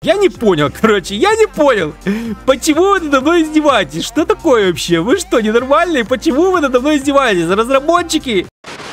Я не понял, короче, я не понял. Почему вы надо мной издеваетесь? Что такое вообще? Вы что, ненормальные? Почему вы надо мной издеваетесь? Разработчики?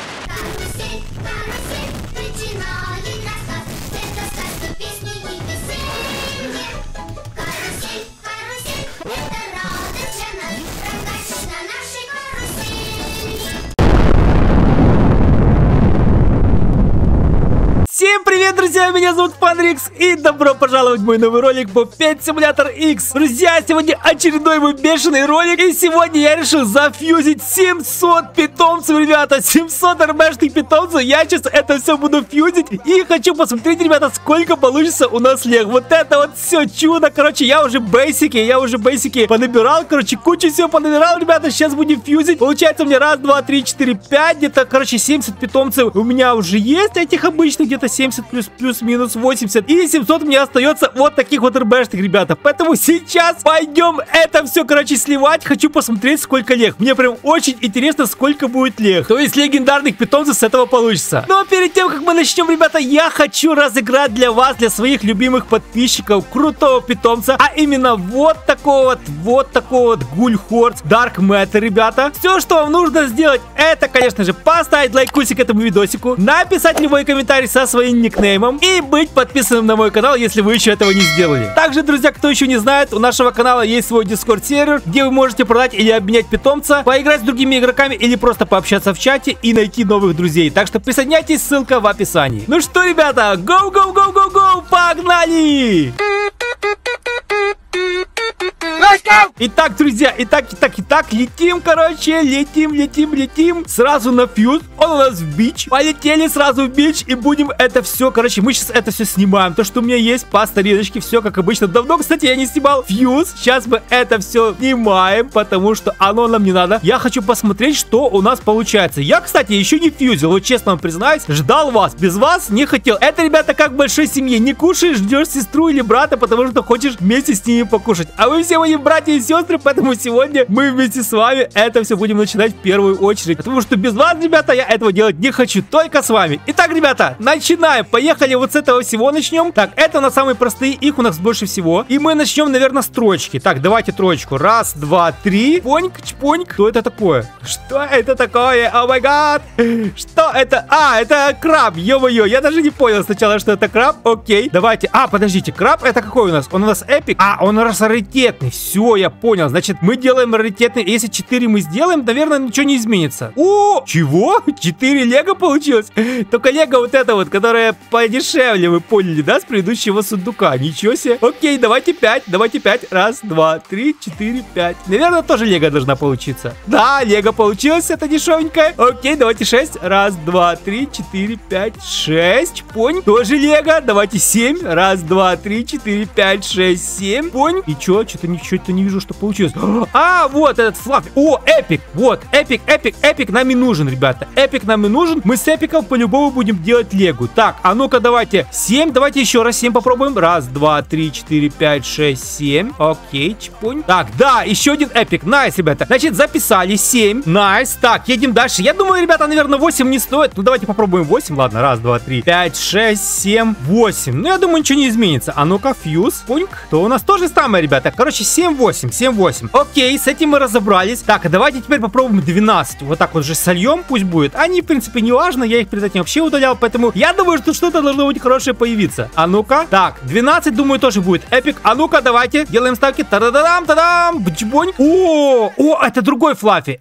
Всем привет, друзья! Меня зовут Фанрикс, и добро пожаловать в мой новый ролик по Pet Simulator X. Друзья, сегодня очередной мой бешеный ролик, и сегодня я решил зафьюзить 700 питомцев, ребята. 700 РБшных питомцев. Я сейчас это все буду фьюзить, и хочу посмотреть, ребята, сколько получится у нас лег. Вот это вот все чудо. Короче, я уже бейсики понабирал, короче, кучу всего понабирал, ребята. Сейчас будем фьюзить. Получается у меня 1, 2, 3, 4, 5, где-то, короче, 70 питомцев у меня уже есть, этих обычных, где-то 70 плюс-минус 80. И 700 мне остается вот таких вот РБшных, ребята. Поэтому сейчас пойдем это все, короче, сливать. Хочу посмотреть, сколько лег. Мне прям очень интересно, сколько будет лег. То есть легендарных питомцев с этого получится. Но перед тем, как мы начнем, ребята, я хочу разыграть для вас, для своих любимых подписчиков, крутого питомца. А именно вот такого вот Гульхорс Dark Matter, ребята. Все, что вам нужно сделать, это, конечно же, поставить лайкусик этому видосику, написать любой комментарий со своим никнеймом и быть подписанным на мой канал, если вы еще этого не сделали. Также, друзья, кто еще не знает, у нашего канала есть свой Discord сервер, где вы можете продать или обменять питомца, поиграть с другими игроками или просто пообщаться в чате и найти новых друзей. Так что присоединяйтесь, ссылка в описании. Ну что, ребята, go, погнали! Итак, друзья, итак, летим, короче, летим. Сразу на фьюз. Он у нас в бич. Полетели сразу в бич и будем это все, короче, мы сейчас это все снимаем. То, что у меня есть по стариночке, все как обычно. Давно, кстати, я не снимал фьюз. Сейчас мы это все снимаем, потому что оно нам не надо. Я хочу посмотреть, что у нас получается. Я, кстати, еще не фьюзил, вот честно вам признаюсь. Ждал вас, без вас не хотел. Это, ребята, как в большой семье. Не кушаешь, ждешь сестру или брата, потому что хочешь вместе с ними покушать. А вы все мои братья и сестры, поэтому сегодня мы вместе с вами это все будем начинать в первую очередь. Потому что без вас, ребята, я этого делать не хочу, только с вами. Итак, ребята, начинаем. Поехали, вот с этого всего начнем. Так, это у нас самые простые, их у нас больше всего. И мы начнем, наверное, с троечки. Так, давайте троечку. 1, 2, 3. Поньк, чпоньк. Что это такое? Что это такое? О май гад. Что это? А, это краб, ё-моё. Я даже не понял сначала, что это краб. Окей, давайте. А, подождите, краб это какой у нас? Он у нас эпик. А, он у нас раритетный. Все, я понял. Значит, мы делаем раритетный. Если 4 мы сделаем, наверное, ничего не изменится. О, чего? 4 лего получилось? Только лего вот это вот, которое подешевле, вы поняли, да, с предыдущего сундука. Ничего себе. Окей, давайте 5. 1, 2, 3, 4, 5. Наверное, тоже лего должна получиться. Да, лего получилось, это дешевенькое. Окей, давайте 6. 1, 2, 3, 4, 5, 6. Понь. Тоже лего. Давайте 7. 1, 2, 3, 4, 5, 6, 7. Понь. И что? Что-то не вижу, что получилось. А, вот этот флаффи. О, эпик. Вот, эпик нам и нужен, ребята. Эпик нам и нужен. Мы с эпиком по-любому будем делать легу. Так, а ну-ка давайте 7. Давайте еще раз 7 попробуем. 1, 2, 3, 4, 5, 6, 7. Окей, чпунь. Так, да, еще один эпик. Найс, ребята. Значит, записали 7. Найс. Так, едем дальше. Я думаю, ребята, наверное, 8 не стоит. Ну, давайте попробуем 8. Ладно, 1, 2, 3, 5, 6, 7, 8. Ну, я думаю, ничего не изменится. А ну-ка, фьюз. Пуньк. То у нас то же самое, ребята. Короче, 7, 8. Окей, с этим мы разобрались. Так, а давайте теперь попробуем 12. Вот так вот же сольем, пусть будет. Они, в принципе, не важно. Я их перед этим вообще удалял, поэтому я думаю, что что-то должно быть хорошее появиться. А ну-ка. Так, 12, думаю, тоже будет эпик. А ну-ка, давайте. Делаем ставки. Та-да-дам. Бчбонь. О, это другой флаффи.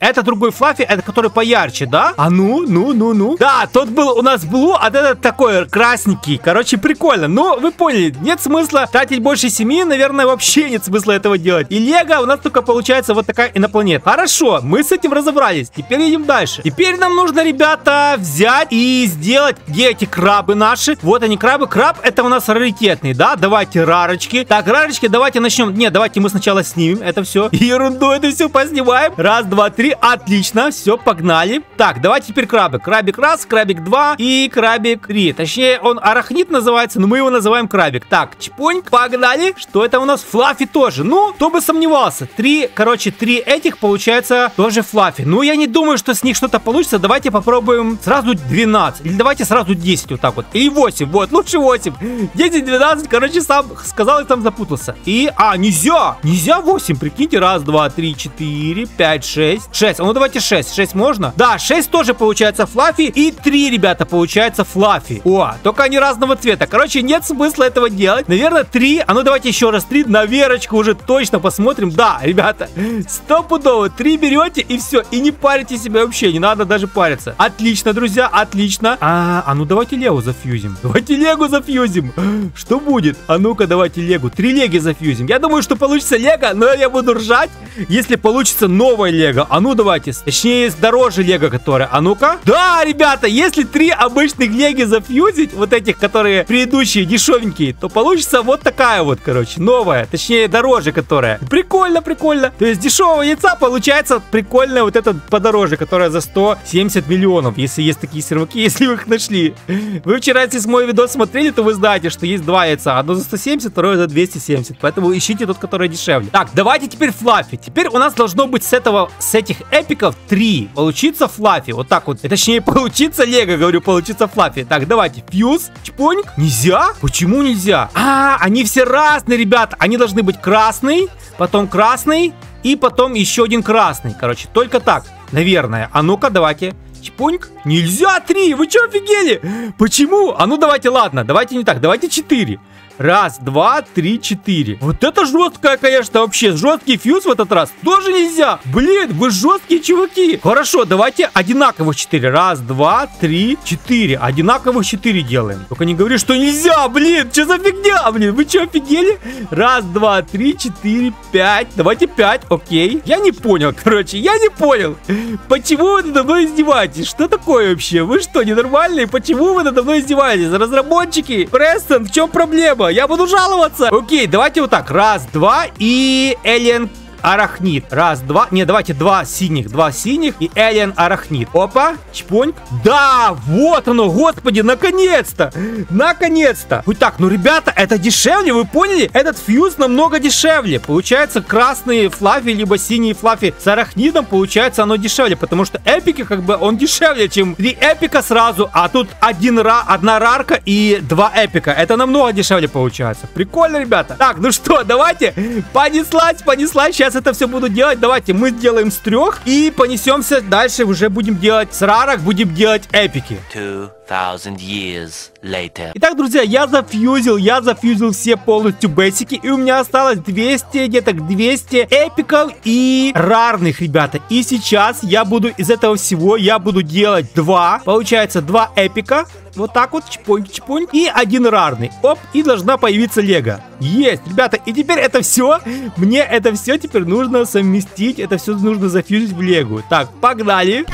Это который поярче, да? А ну. Да, тот был у нас блу, а этот такой красненький. Короче, прикольно. Но вы поняли, нет смысла тратить больше 7. Наверное, вообще нет смысла этого делать. И лего у нас только получается вот такая инопланета. Хорошо, мы с этим разобрались. Теперь едем дальше. Теперь нам нужно, ребята, взять и сделать, где эти крабы наши. Вот они, крабы. Краб это у нас раритетный, да? Давайте рарочки. Так, рарочки, давайте начнем. Нет, давайте мы сначала снимем это все. Ерунду это все поснимаем. 1, 2, 3. Отлично, все, погнали. Так, давайте теперь крабы. Крабик 1, крабик 2 и крабик 3. Точнее, он арахнит называется, но мы его называем крабик. Так, чпоньк, погнали. Что это у нас? Флаффи тоже. Ну, кто бы сомневался. Короче, 3 этих получается тоже флаффи. Ну, я не думаю, что с них что-то получится. Давайте попробуем сразу 12. Или давайте сразу 10 вот так вот. Или 8, вот, лучше 8. 10, 12, короче, сам сказал и там запутался. Нельзя. Нельзя 8, прикиньте. Раз, два, три, 4, 5, 6. 6, ну давайте 6. 6 можно? Да, 6 тоже получается флаффи. И 3, ребята, получается флаффи. Только они разного цвета. Короче, нет смысла этого делать. Наверное, 3. А ну давайте еще раз 3 на Верочку уже точно посмотрим. Да, ребята, стопудово 3 берете и все. И не парите себя вообще, не надо даже париться. Отлично, друзья, отлично. Ну давайте Легу зафьюзим. Давайте Легу зафьюзим. Что будет? А ну-ка, давайте Легу. 3 Леги зафьюзим. Я думаю, что получится Лего, но я буду ржать, если получится новая Лего. А ну давайте. Точнее, дороже Лего, которая. А ну-ка. Да, ребята, если 3 обычных Леги зафьюзить, вот этих, которые предыдущие, дешевенькие, то получится вот такая вот, короче, новая. Точнее, дороже, которая. Прикольно, прикольно. То есть дешевого яйца получается прикольная вот эта подороже, которая за 170 миллионов. Если есть такие серваки, если вы их нашли. Вы вчера, если мой видос смотрели, то вы знаете, что есть 2 яйца. Одно за 170, второе за 270. Поэтому ищите тот, который дешевле. Так, давайте теперь флаффи. Теперь у нас должно быть с этих эпиков 3. Получится флаффи. Вот так вот. Точнее, получится Лего, говорю, получится флаффи. Так, давайте. Фьюз, чпоник. Нельзя? Почему нельзя? Они все разные, ребята. Они должны быть красный, потом красный и потом еще один красный. Короче, только так, наверное. А ну-ка, давайте. Чпоньк. Нельзя 3. Вы что, офигели? Почему? А ну давайте, ладно. Давайте не так. Давайте 4. Раз, два, три, 4. Вот это жесткая, конечно, вообще. Жесткий фьюз в этот раз тоже нельзя. Блин, вы жесткие чуваки. Хорошо, давайте одинаковых 4. Раз, два, три, 4. Одинаковых 4 делаем. Только не говори, что нельзя, блин. Что за фигня, блин? Вы что, офигели? Раз, два, 3, 4, 5. Давайте 5, окей. Я не понял, короче, я не понял. Почему вы надо мной издеваетесь? Что такое вообще? Вы что, ненормальные? Почему вы надо мной издеваетесь? Разработчики? Престон, в чем проблема? Я буду жаловаться. Окей, давайте вот так. Раз, два и Alien Арахнит. Раз, два. Не, давайте 2 синих. 2 синих и Alien Арахнит. Опа, чпоньк. Да, вот оно, господи, наконец-то. Наконец-то. Вот так, ну, ребята, это дешевле, вы поняли? Этот фьюз намного дешевле. Получается, красные флаффи, либо синие флаффи с арахнидом, получается, оно дешевле. Потому что эпики, как бы, он дешевле, чем 3 эпика сразу. А тут одна рарка и 2 эпика. Это намного дешевле получается. Прикольно, ребята. Так, ну что, давайте. Понеслась, понеслась. Сейчас это все буду делать. Давайте мы сделаем с 3 и понесемся дальше. Уже будем делать с рарок, будем делать эпики. 2000 years later. Итак, друзья, я зафьюзил все полностью бейсики. И у меня осталось 200, где-то 200 эпиков и рарных, ребята. И сейчас я буду из этого всего, я буду делать 2. Получается 2 эпика. Вот так вот, чпоньк. И 1 рарный. Оп, и должна появиться Лего. Есть, ребята. И теперь это все, мне это все теперь нужно совместить. Это все нужно зафьюзить в Лего. Так, погнали.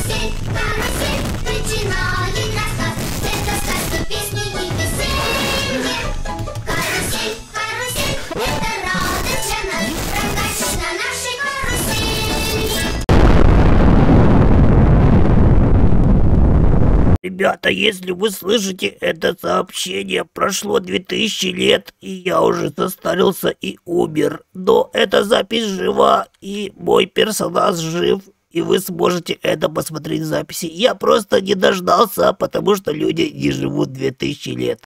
Ребята, если вы слышите это сообщение, прошло 2000 лет, и я уже состарился и умер. Но эта запись жива, и мой персонаж жив, и вы сможете это посмотреть в записи. Я просто не дождался, потому что люди не живут 2000 лет.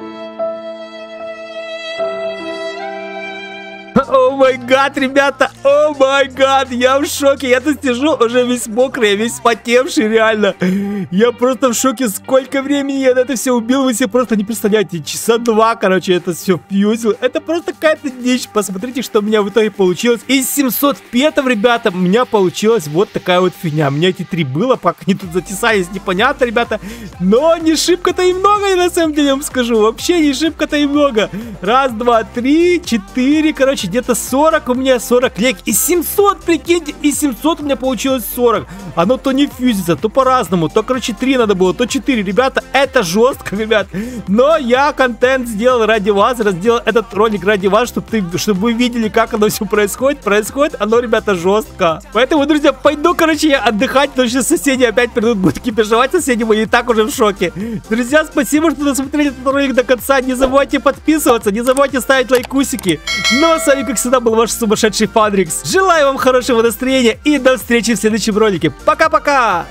О май гад, ребята, о май гад, я в шоке, я тут сижу уже весь мокрый, весь потевший, реально. Я просто в шоке, сколько времени я на это все убил, вы себе просто не представляете, часа 2, короче, это все фьюзил. Это просто какая-то дичь, посмотрите, что у меня в итоге получилось. Из 700 петов, ребята, у меня получилась вот такая вот фигня. У меня эти 3 было, пока они тут затесались, непонятно, ребята. Но не шибко-то и много, я на самом деле вам скажу, вообще не шибко-то и много. Раз, два, 3, 4, короче, где-то 40 у меня, 40 лег. И 700, прикиньте, и 700 у меня получилось 40. Оно то не фьюзится, то по-разному. То, короче, 3 надо было, то 4. Ребята, это жестко, ребят. Но я контент сделал ради вас, сделал этот ролик ради вас, чтобы вы видели, как оно все происходит. Происходит оно, ребята, жестко. Поэтому, друзья, пойду, короче, я отдыхать, потому что соседи опять придут, будут кипишевать. Соседи мои и так уже в шоке. Друзья, спасибо, что досмотрели этот ролик до конца. Не забывайте подписываться, не забывайте ставить лайкусики. Ну, а с вами как всегда, был ваш сумасшедший Фанрикс. Желаю вам хорошего настроения и до встречи в следующем ролике. Пока-пока!